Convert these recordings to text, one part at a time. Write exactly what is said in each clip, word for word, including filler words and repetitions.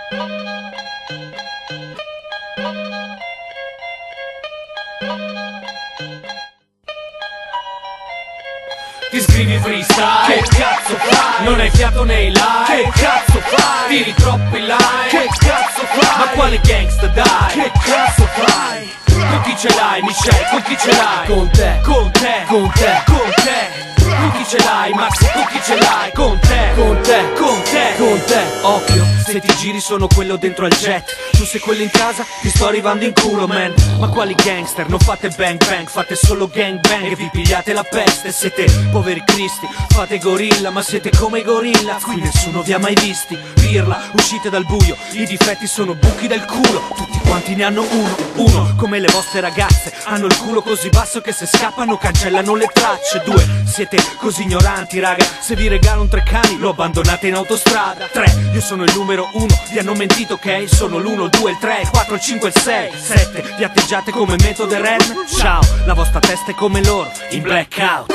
Ti scrivi freestyle, che cazzo fai? Non hai fiato nei live, che cazzo fai? Tiri troppi like, che cazzo fai? Ma quale gangsta dai? Che cazzo fai? Con chi ce l'hai, Michelle? Con chi ce l'hai? Con te, con te, con te, con te. Con chi ce l'hai, Maxi? Con chi ce l'hai? Con te, con te, con te, con te. Occhio, se ti giri sono quello dentro al jet. Tu sei quello in casa, ti sto arrivando in culo, man. Ma quali gangster? Non fate bang bang, fate solo gang bang e vi pigliate la peste. Siete poveri cristi, fate gorilla, ma siete come i gorilla. Qui nessuno vi ha mai visti. Pirla, uscite dal buio, i difetti sono buchi del culo. Tutti quanti ne hanno uno, uno. Come le vostre ragazze, hanno il culo così basso che se scappano cancellano le tracce. Due, siete così ignoranti, raga. Se vi regalo un tre cani, lo abbandonate in autostrada. Tre, io sono il numero uno, vi hanno mentito, ok? Sono l'uno, il due, il tre, il quattro, il cinque, il sei. Sette, vi atteggiate come metodo R E M. Ciao, la vostra testa è come loro, in blackout.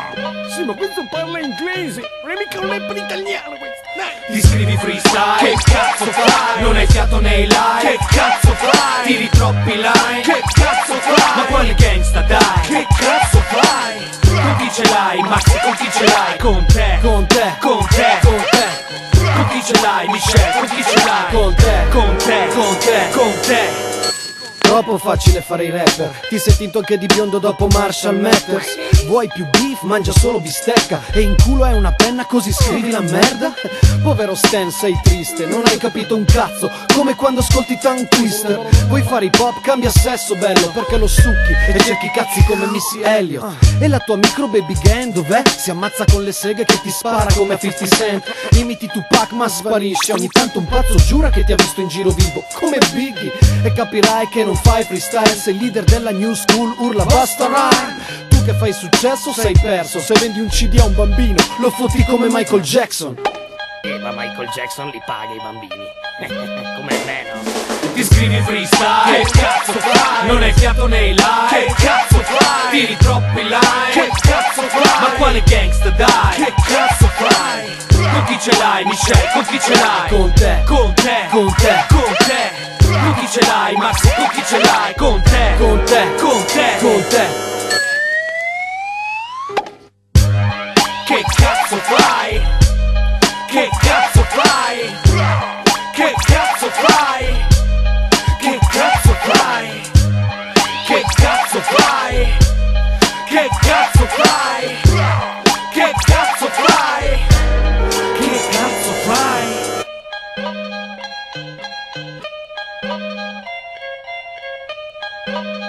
Sì, ma questo parla inglese, non è mica un rap in italiano questo. Ti scrivi freestyle, che cazzo fai? Non hai fiato nei live, che cazzo fai? Tiri troppi line, che cazzo fai? Ma quale gangsta dai? Che cazzo fai? Con chi ce l'hai, Maxi? Con chi ce l'hai? Con te, con te, con te, con te. Con chi ce l'hai, Michelle? Con chi ce l'hai? Con te, con te, con te, con te. Troppo facile fare i rapper. Ti sei tinto anche di biondo dopo Marshall Mathers. Vuoi più beef? Mangia solo bistecca. E in culo hai una penna così scrivi la merda? Povero Stan, sei triste, non hai capito un cazzo. Come quando ascolti Tongue Twister. Vuoi fare hip hop? Cambia sesso bello, perché lo succhi e cerchi cazzi come Missy Elliott. E la tua micro baby gang dov'è? Si ammazza con le seghe che ti spara come cinquanta Cent. Imiti Tupac ma sparisce. Ogni tanto un pazzo giura che ti ha visto in giro vivo come Biggie. E capirai che non fai freestyle, sei leader della new school, urla basta rhyme. Tu che fai successo sei perso, se vendi un C D a un bambino lo fotti come Michael Jackson. Eh, ma Michael Jackson li paga i bambini. Come me, no? Ti scrivi freestyle, che cazzo fai? Non hai fiato nei live, che cazzo fai? Tiri troppi line, che cazzo fai? Ma quale gangsta dai? Che cazzo fai? Con chi ce l'hai, Michelle? Con chi ce l'hai? Con te, con te, con te, con te. Con chi ce l'hai, Maxi? Con chi ce l'hai? Con te, con te, con te, con te. Che cazzo fai? Che cazzo fai? Che cazzo fai? Che cazzo fai? Che cazzo fai? Che cazzo fai? Che cazzo fai? Che cazzo fai? Thank you.